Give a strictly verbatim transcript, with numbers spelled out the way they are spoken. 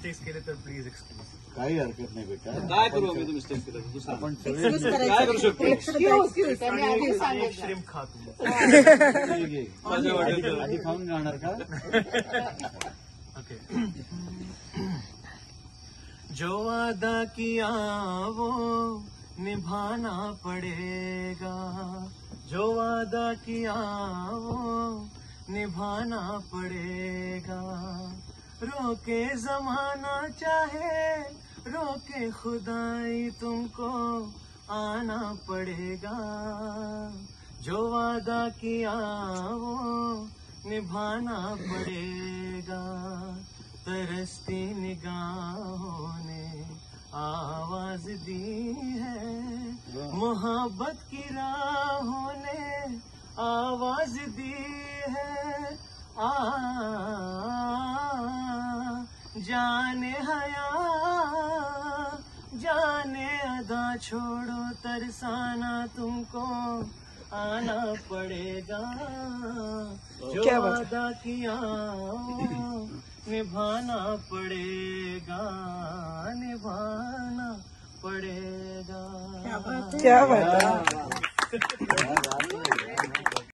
Mistakes केले तर please excuse. काही हरकत नाही बेटा. काय करू आम्ही मिस्टेक केलं दुसरं आपण काय करू शकतो? श्रिम्प खा तुम्ही. आधी खाऊन जाणार का? ओके. जो वादा किया वो निभाना पड़ेगा, जो वादा किया वो निभाना पड़ेगा. रोके जमाना चाहे रोके खुदाई तुमको आना पड़ेगा. जो वादा किया वो निभाना पड़ेगा. तरसती निगाहों ने आवाज दी है, मोहब्बत की राहों ने आवाज दी है. आ जाने हया जाने अदा छोड़ो तरसाना तुमको आना पड़ेगा. जो वादा किया निभाना पड़ेगा, निभाना पड़ेगा. क्या बात है.